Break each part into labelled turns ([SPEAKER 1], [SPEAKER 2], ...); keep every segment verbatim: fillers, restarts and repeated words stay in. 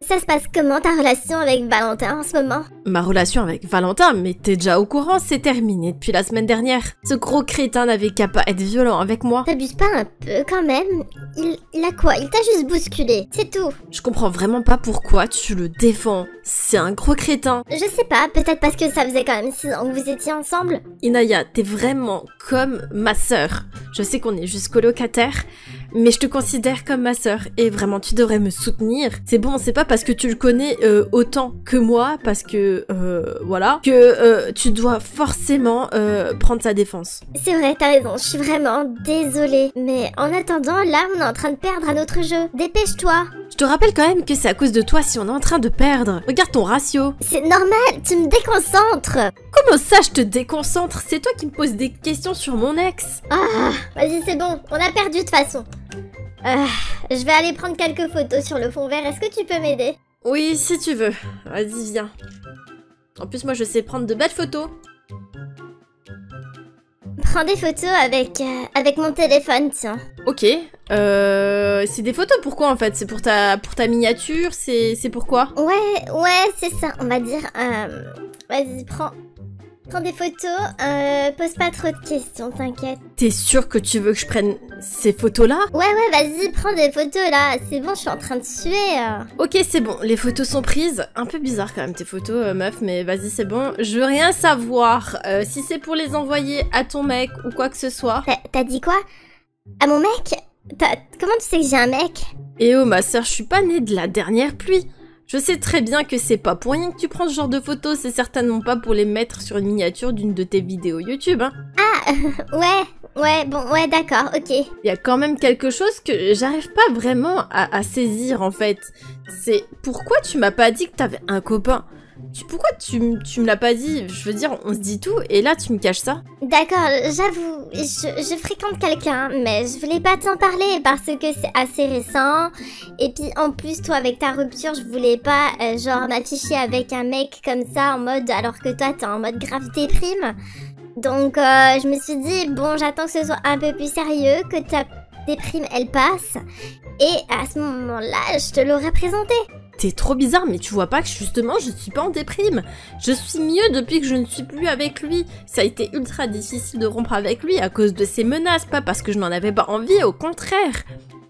[SPEAKER 1] Ça se passe comment ta relation avec Valentin en ce moment?
[SPEAKER 2] Ma relation avec Valentin, mais t'es déjà au courant, c'est terminé depuis la semaine dernière. Ce gros crétin n'avait qu'à pas être violent avec moi.
[SPEAKER 1] T'abuses pas un peu quand même? Il, il a quoi? Il t'a juste bousculé, c'est tout.
[SPEAKER 2] Je comprends vraiment pas pourquoi tu le défends. C'est un gros crétin.
[SPEAKER 1] Je sais pas, peut-être parce que ça faisait quand même six ans que vous étiez ensemble.
[SPEAKER 2] Inaya, t'es vraiment comme ma sœur. Je sais qu'on est juste colocataires, mais je te considère comme ma sœur et vraiment tu devrais me soutenir. C'est bon, c'est pas parce que tu le connais euh, autant que moi, parce que euh, voilà, que euh, tu dois forcément euh, prendre sa défense.
[SPEAKER 1] C'est vrai, t'as raison, je suis vraiment désolée. Mais en attendant, là on est en train de perdre à notre jeu. Dépêche-toi.
[SPEAKER 2] Je te rappelle quand même que c'est à cause de toi si on est en train de perdre. Regarde ton ratio.
[SPEAKER 1] C'est normal, tu me déconcentres.
[SPEAKER 2] Comment ça je te déconcentre? C'est toi qui me poses des questions sur mon ex.
[SPEAKER 1] Ah, vas-y c'est bon, on a perdu de toute façon. Euh, je vais aller prendre quelques photos sur le fond vert, est-ce que tu peux m'aider?
[SPEAKER 2] Oui, si tu veux. Vas-y, viens. En plus, moi, je sais prendre de belles photos.
[SPEAKER 1] Prends des photos avec, euh, avec mon téléphone, tiens.
[SPEAKER 2] Ok. Euh... C'est des photos, pourquoi, en fait? C'est pour ta, pour ta miniature? C'est pourquoi?
[SPEAKER 1] Ouais, ouais, c'est ça, on va dire. Euh, Vas-y, prends... Prends des photos, euh, pose pas trop de questions, t'inquiète.
[SPEAKER 2] T'es sûre que tu veux que je prenne ces photos-là?
[SPEAKER 1] Ouais, ouais, vas-y, prends des photos, là. C'est bon, je suis en train de suer. euh.
[SPEAKER 2] Ok, c'est bon, les photos sont prises. Un peu bizarre quand même tes photos, euh, meuf, mais vas-y, c'est bon. Je veux rien savoir. Euh, si c'est pour les envoyer à ton mec ou quoi que ce soit.
[SPEAKER 1] T'as- T'as dit quoi? À mon mec? T'as- Comment tu sais que j'ai un mec?
[SPEAKER 2] Eh oh, ma sœur, je suis pas née de la dernière pluie. Je sais très bien que c'est pas pour rien que tu prends ce genre de photos, c'est certainement pas pour les mettre sur une miniature d'une de tes vidéos YouTube, hein.
[SPEAKER 1] Ah, ouais, ouais, bon, ouais, d'accord, ok.
[SPEAKER 2] Il y a quand même quelque chose que j'arrive pas vraiment à, à saisir, en fait. C'est pourquoi tu m'as pas dit que t'avais un copain? Tu, pourquoi tu, m- tu me l'as pas dit? Je veux dire, on se dit tout, et là, tu me caches ça?
[SPEAKER 1] D'accord, j'avoue, je, je fréquente quelqu'un, mais je voulais pas t'en parler parce que c'est assez récent. Et puis en plus, toi avec ta rupture, je voulais pas euh, genre m'afficher avec un mec comme ça en mode alors que toi t'es en mode grave déprime. Donc euh, je me suis dit, bon, j'attends que ce soit un peu plus sérieux, que ta déprime elle passe. Et à ce moment-là, je te l'aurais présenté.
[SPEAKER 2] T'es trop bizarre, mais tu vois pas que justement je suis pas en déprime. Je suis mieux depuis que je ne suis plus avec lui. Ça a été ultra difficile de rompre avec lui à cause de ses menaces, pas parce que je n'en avais pas envie, au contraire.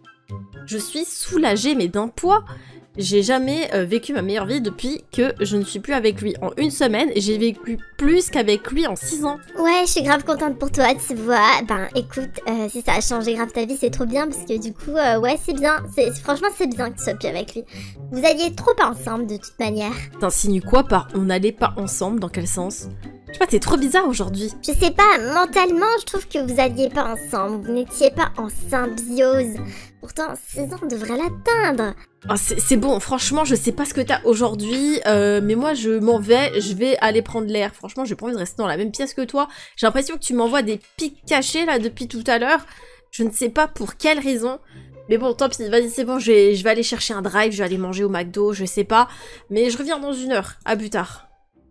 [SPEAKER 2] Je suis soulagée, mais d'un poids. J'ai jamais euh, vécu ma meilleure vie depuis que je ne suis plus avec lui. En une semaine, j'ai vécu plus qu'avec lui en six ans.
[SPEAKER 1] Ouais, je suis grave contente pour toi, tu vois. Ben, écoute, euh, si ça a changé grave ta vie, c'est trop bien, parce que du coup, euh, ouais, c'est bien. C'est Franchement, c'est bien que tu sois plus avec lui. Vous alliez trop pas ensemble, de toute manière.
[SPEAKER 2] T'insinues quoi par on n'allait pas ensemble? Dans quel sens? Je sais pas, t'es trop bizarre aujourd'hui.
[SPEAKER 1] Je sais pas, mentalement, je trouve que vous alliez pas ensemble. Vous n'étiez pas en symbiose. Pourtant, six ans devrait l'atteindre.
[SPEAKER 2] Oh, c'est c'est bon, franchement, je sais pas ce que t'as aujourd'hui, euh, mais moi je m'en vais, je vais aller prendre l'air. Franchement, j'ai pas envie de rester dans la même pièce que toi. J'ai l'impression que tu m'envoies des pics cachés là depuis tout à l'heure. Je ne sais pas pour quelle raison. Mais bon, tant pis, vas-y, c'est bon, je vais, je vais aller chercher un drive, je vais aller manger au McDo, je sais pas. Mais je reviens dans une heure, à plus tard.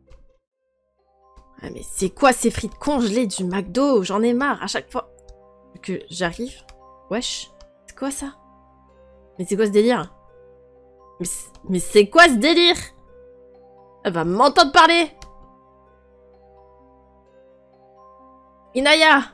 [SPEAKER 2] Ah mais c'est quoi ces frites congelées du McDo? J'en ai marre à chaque fois que j'arrive. Wesh, c'est quoi ça? Mais c'est quoi ce délire? Mais c'est- Mais c'est quoi ce délire? Elle va m'entendre parler! Inaya!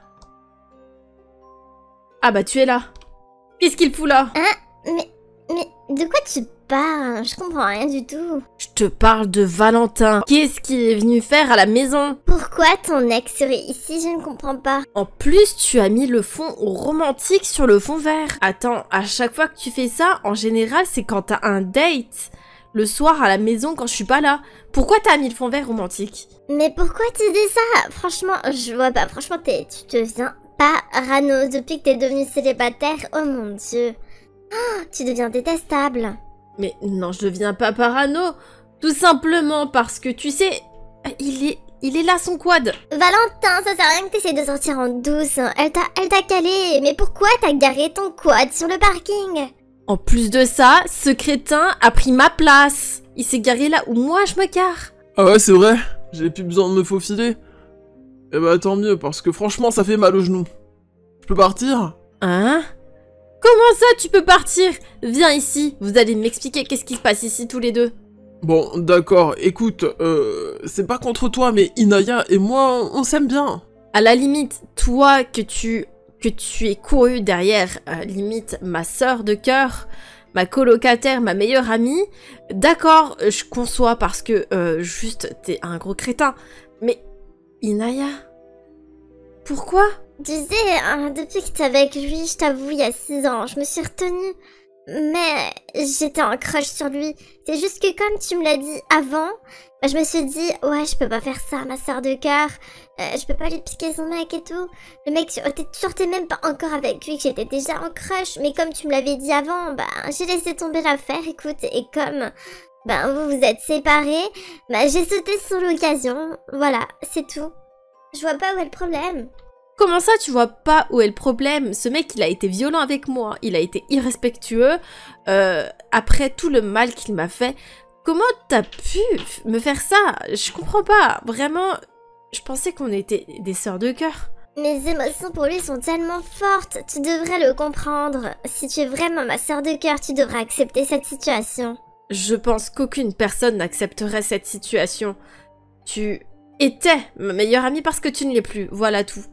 [SPEAKER 2] Ah bah tu es là. Qu'est-ce qu'il fout là?
[SPEAKER 1] Mais, mais, de quoi tu parles? Je comprends rien du tout.
[SPEAKER 2] Je te parle de Valentin. Qu'est-ce qu'il est venu faire à la maison?
[SPEAKER 1] Pourquoi ton ex serait ici? Je ne comprends pas.
[SPEAKER 2] En plus, tu as mis le fond romantique sur le fond vert. Attends, à chaque fois que tu fais ça, en général, c'est quand t'as un date. Le soir à la maison quand je suis pas là. Pourquoi t'as mis le fond vert romantique?
[SPEAKER 1] Mais pourquoi tu dis ça? Franchement, je vois pas. Franchement, t'es- tu deviens parano depuis que t'es devenue célibataire. Oh mon dieu. Oh, tu deviens détestable.
[SPEAKER 2] Mais non, je deviens pas parano. Tout simplement parce que, tu sais, il est, il est là son quad.
[SPEAKER 1] Valentin, ça sert à rien que t'essaies de sortir en douce. Elle t'a elle t'a calé. Mais pourquoi t'as garé ton quad sur le parking?
[SPEAKER 2] En plus de ça, ce crétin a pris ma place. Il s'est garé là où moi je me gare.
[SPEAKER 3] Ah ouais, c'est vrai, j'ai plus besoin de me faufiler. Eh bah tant mieux, parce que franchement ça fait mal au genou. Je peux partir?
[SPEAKER 2] Hein? Comment ça, tu peux partir? Viens ici, vous allez m'expliquer qu'est-ce qui se passe ici tous les deux.
[SPEAKER 3] Bon, d'accord, écoute, euh, c'est pas contre toi, mais Inaya et moi, on s'aime bien.
[SPEAKER 2] À la limite, toi que tu que tu es couru derrière, euh, limite ma sœur de cœur, ma colocataire, ma meilleure amie, d'accord, je conçois parce que euh, juste t'es un gros crétin, mais Inaya, pourquoi?
[SPEAKER 1] Tu sais, hein, depuis que t'es avec lui, je t'avoue, il y a six ans, je me suis retenue. Mais j'étais en crush sur lui. C'est juste que comme tu me l'as dit avant, bah, je me suis dit, ouais, je peux pas faire ça à ma sœur de cœur. Euh, je peux pas lui piquer son mec et tout. Le mec, t'es sûr t'es même pas encore avec lui, que j'étais déjà en crush. Mais comme tu me l'avais dit avant, bah, j'ai laissé tomber l'affaire, écoute. Et comme, bah, vous vous êtes séparés, bah, j'ai sauté sur l'occasion. Voilà, c'est tout. Je vois pas où est le problème.
[SPEAKER 2] Comment ça, tu vois pas où est le problème? Ce mec, il a été violent avec moi, il a été irrespectueux, euh, après tout le mal qu'il m'a fait. Comment t'as pu me faire ça? Je comprends pas, vraiment, je pensais qu'on était des sœurs de cœur.
[SPEAKER 1] Mes émotions pour lui sont tellement fortes, tu devrais le comprendre. Si tu es vraiment ma sœur de cœur, tu devrais accepter cette situation.
[SPEAKER 2] Je pense qu'aucune personne n'accepterait cette situation. Tu étais ma meilleure amie parce que tu ne l'es plus, voilà tout.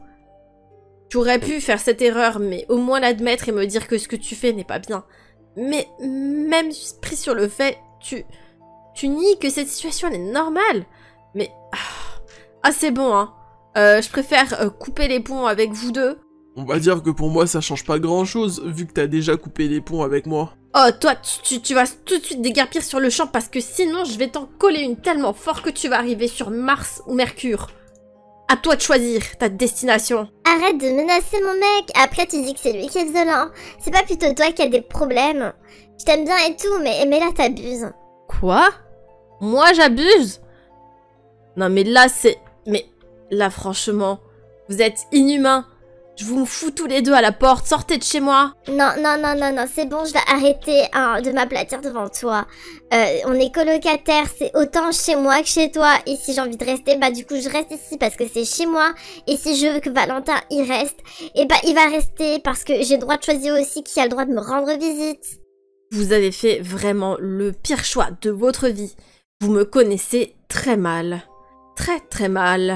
[SPEAKER 2] Tu aurais pu faire cette erreur, mais au moins l'admettre et me dire que ce que tu fais n'est pas bien. Mais même pris sur le fait, tu, tu nies que cette situation elle est normale. Mais ah, ah c'est bon, hein. Euh, je préfère euh, couper les ponts avec vous deux.
[SPEAKER 3] On va dire que pour moi, ça change pas grand-chose, vu que t'as déjà coupé les ponts avec moi.
[SPEAKER 2] Oh, toi, tu, tu, tu vas tout de suite déguerpir sur le champ parce que sinon, je vais t'en coller une tellement fort que tu vas arriver sur Mars ou Mercure. À toi de choisir ta destination.
[SPEAKER 1] Arrête de menacer mon mec. Après, tu dis que c'est lui qui est violent. C'est pas plutôt toi qui as des problèmes. Je t'aime bien et tout, mais, mais là, t'abuses.
[SPEAKER 2] Quoi? Moi, j'abuse? Non, mais là, c'est... Mais là, franchement, vous êtes inhumains. Je vous fous tous les deux à la porte. Sortez de chez moi.
[SPEAKER 1] Non, non, non, non, non. C'est bon, je vais arrêter hein, de m'aplatir devant toi. Euh, on est colocataires. C'est autant chez moi que chez toi. Et si j'ai envie de rester, bah du coup, je reste ici parce que c'est chez moi. Et si je veux que Valentin y reste, et bah il va rester parce que j'ai le droit de choisir aussi qui a le droit de me rendre visite.
[SPEAKER 2] Vous avez fait vraiment le pire choix de votre vie. Vous me connaissez très mal. Très, très mal.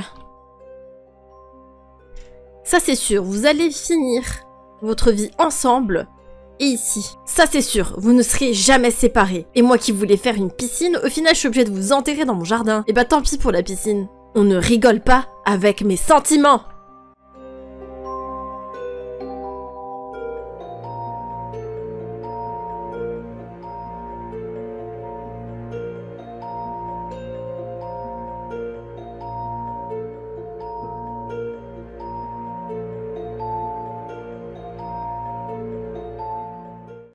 [SPEAKER 2] Ça c'est sûr, vous allez finir votre vie ensemble et ici. Ça c'est sûr, vous ne serez jamais séparés. Et moi qui voulais faire une piscine, au final je suis obligée de vous enterrer dans mon jardin. Et bah tant pis pour la piscine. On ne rigole pas avec mes sentiments.